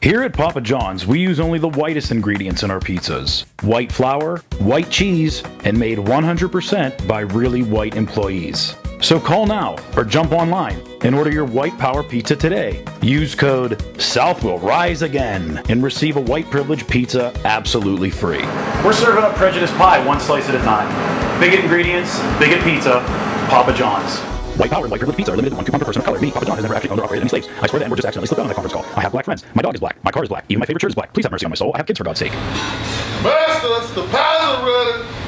Here at Papa John's, we use only the whitest ingredients in our pizzas. White flour, white cheese, and made 100% by really white employees. So call now or jump online and order your White Power Pizza today. Use code South will rise again and receive a white privilege pizza absolutely free. We're serving up prejudice pie one slice at a time. Bigot ingredients, bigot pizza, Papa John's. White Power and White Privilege Pizza are limited to 1 coupon per person of color. Me, Papa John, has never actually owned or operated any slaves. I swear to N-word just accidentally slipped out on a conference call. I have black friends. My dog is black. My car is black. Even my favorite shirt is black. Please have mercy on my soul. I have kids, for God's sake. Master, that's the pilot ready.